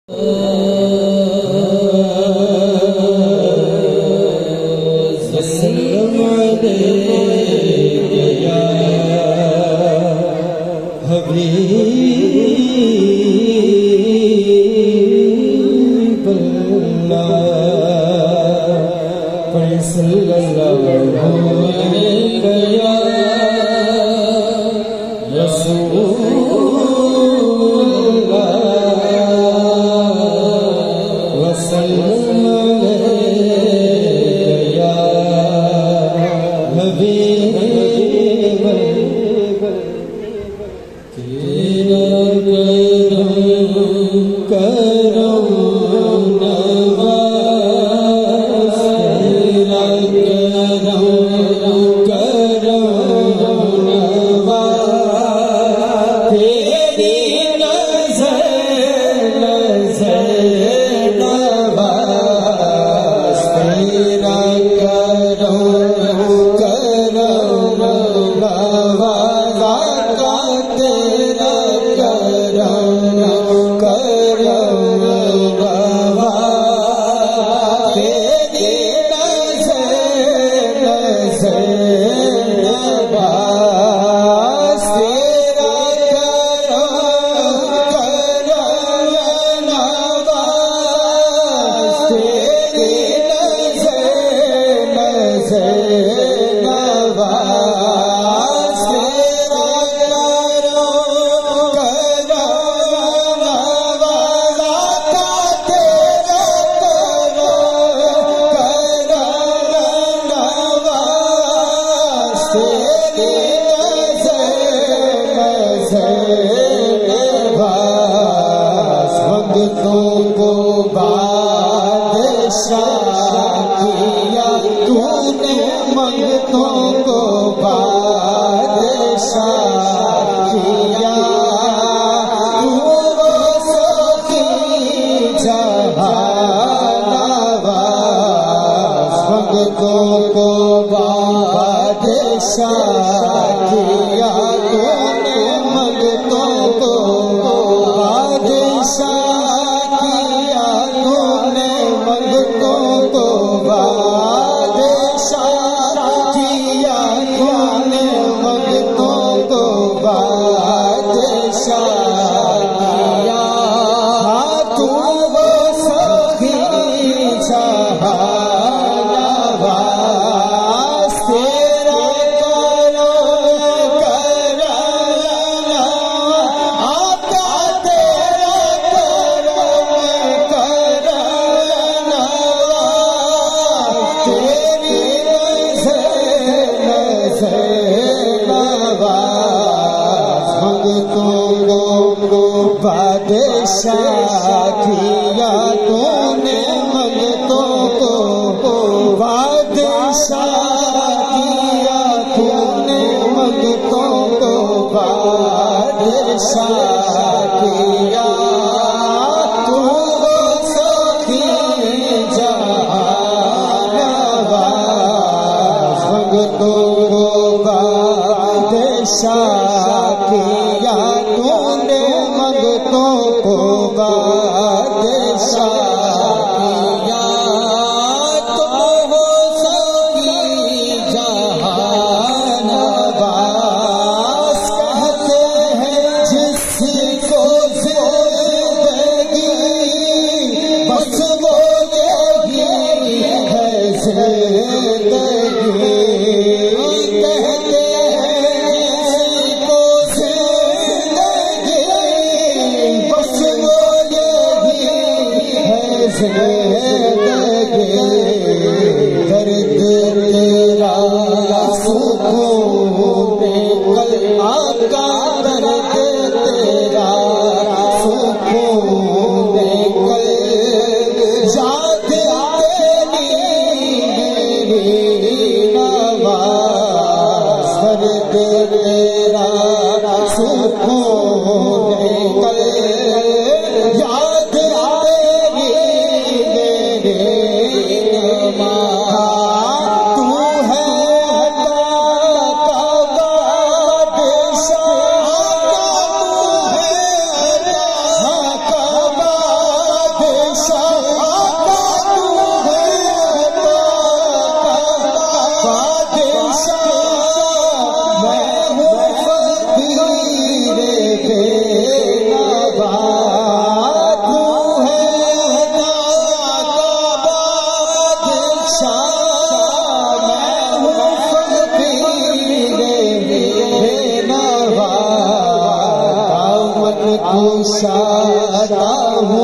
याद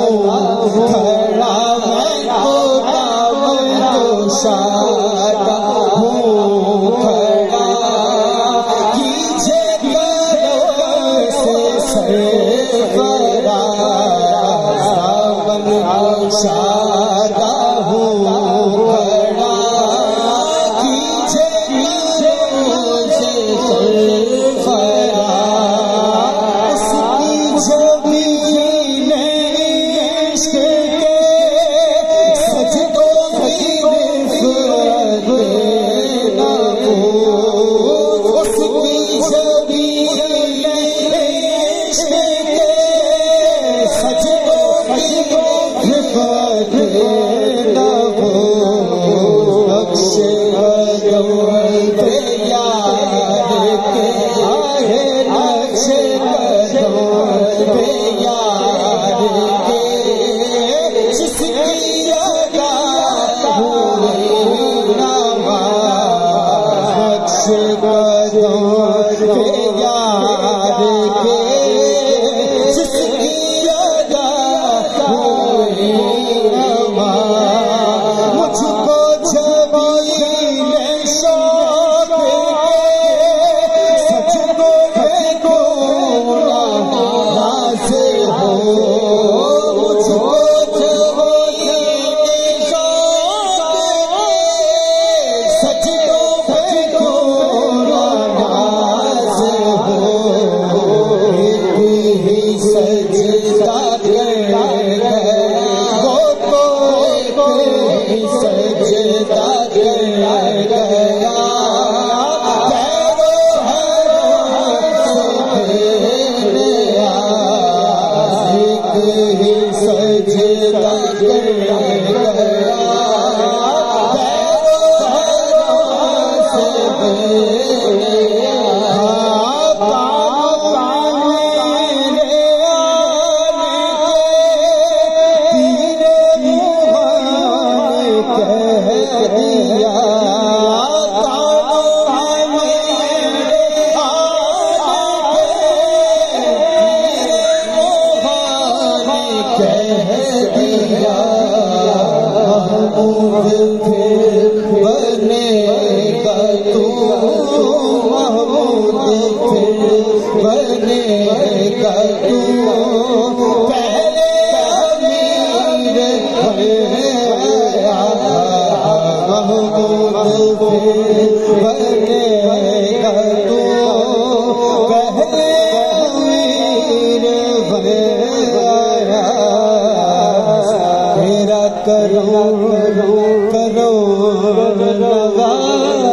खड़ा मैं खुदा शादा हूँ खड़ा कीजिए करो से सरफराज सावन शादा हूँ खड़ा कीजिए करो से सरफराज उसकी जमीन इश्क के सजदों की रिफ़त ना हो उसकी जमीन इश्क के सजदों की रिफ़त ना हो नक्शे कदम पे यार के आए नक्शे कदम पे यार के जिसकी अदा हुए नमाज़ नक्शे कदम पे यार के जिसकी अदा हुए नमाज़ मुझको जमीले शौक़ के सजदों पे नाज़ हो मुझको जमीले शौक़ के सजदों पे नाज़ हो एक ही सजदा कर गया वो तो एक ही सजदा कर गया पैरों हरों से मेरे एक ही सजदा कर गया पैरों हरों से मेरे बनेगा तू महमूद फिर बनेगा तू पहले अमीर महमूद फिर बनेगा तू पहले अमीर मेरा करो करो नवाज़